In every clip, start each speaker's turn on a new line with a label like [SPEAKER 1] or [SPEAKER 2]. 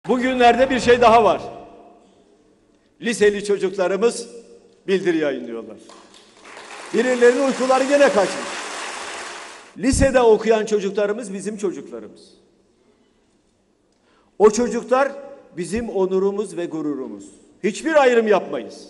[SPEAKER 1] Bugünlerde bir şey daha var. Liseli çocuklarımız bildiri yayınlıyorlar. Birilerinin uykuları gene kaçmış. Lisede okuyan çocuklarımız bizim çocuklarımız. O çocuklar bizim onurumuz ve gururumuz. Hiçbir ayrım yapmayız.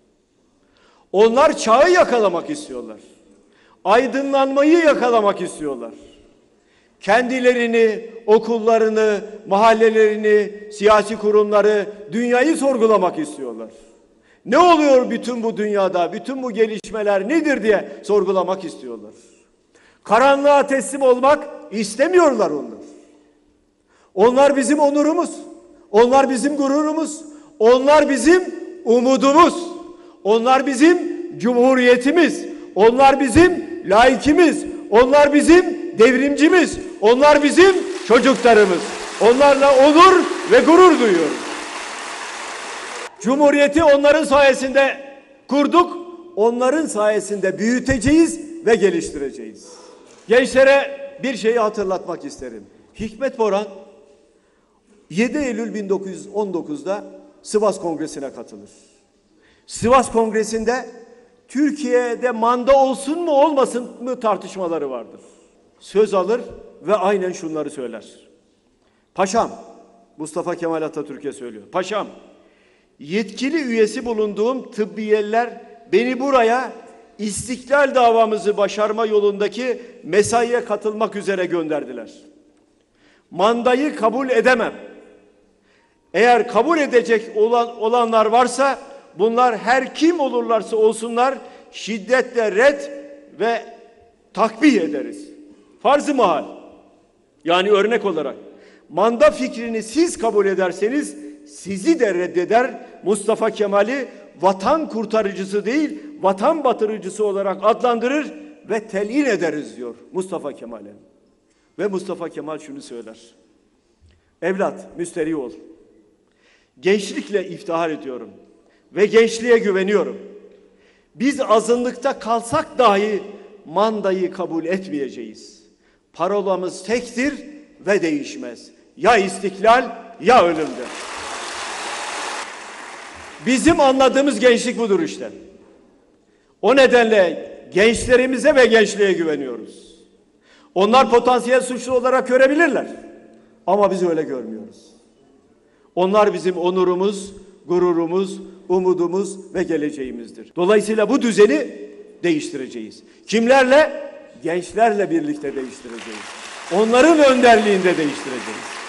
[SPEAKER 1] Onlar çağı yakalamak istiyorlar. Aydınlanmayı yakalamak istiyorlar. Kendilerini, okullarını, mahallelerini, siyasi kurumları, dünyayı sorgulamak istiyorlar. Ne oluyor bütün bu dünyada, bütün bu gelişmeler nedir diye sorgulamak istiyorlar. Karanlığa teslim olmak istemiyorlar onlar. Onlar bizim onurumuz, onlar bizim gururumuz, onlar bizim umudumuz, onlar bizim cumhuriyetimiz, onlar bizim laikimiz, onlar bizim devrimcimiz, onlar bizim çocuklarımız. Onlarla onur ve gurur duyuyoruz. Cumhuriyeti onların sayesinde kurduk, onların sayesinde büyüteceğiz ve geliştireceğiz. Gençlere bir şeyi hatırlatmak isterim. Hikmet Boran 7 Eylül 1919'da Sivas Kongresi'ne katılır. Sivas Kongresi'nde Türkiye'de manda olsun mu olmasın mı tartışmaları vardır. Söz alır ve aynen şunları söyler. Paşam, Mustafa Kemal Atatürk'e söylüyor. Paşam, yetkili üyesi bulunduğum tıbbiyeler beni buraya İstiklal davamızı başarma yolundaki mesaiye katılmak üzere gönderdiler. Mandayı kabul edemem. Eğer kabul edecek olanlar varsa bunlar her kim olurlarsa olsunlar şiddetle red ve takbih ederiz. Farz-ı mahal. Yani örnek olarak manda fikrini siz kabul ederseniz sizi de reddeder, Mustafa Kemal'i vatan kurtarıcısı değil, vatan batırıcısı olarak adlandırır ve telin ederiz diyor Mustafa Kemal'e. Ve Mustafa Kemal şunu söyler. Evlat, müsterih ol. Gençlikle iftihar ediyorum ve gençliğe güveniyorum. Biz azınlıkta kalsak dahi mandayı kabul etmeyeceğiz. Parolamız tektir ve değişmez. Ya istiklal ya ölümdür. Bizim anladığımız gençlik budur işte. O nedenle gençlerimize ve gençliğe güveniyoruz. Onlar potansiyel suçlu olarak görebilirler. Ama biz öyle görmüyoruz. Onlar bizim onurumuz, gururumuz, umudumuz ve geleceğimizdir. Dolayısıyla bu düzeni değiştireceğiz. Kimlerle? Gençlerle birlikte değiştireceğiz. Onların önderliğinde değiştireceğiz.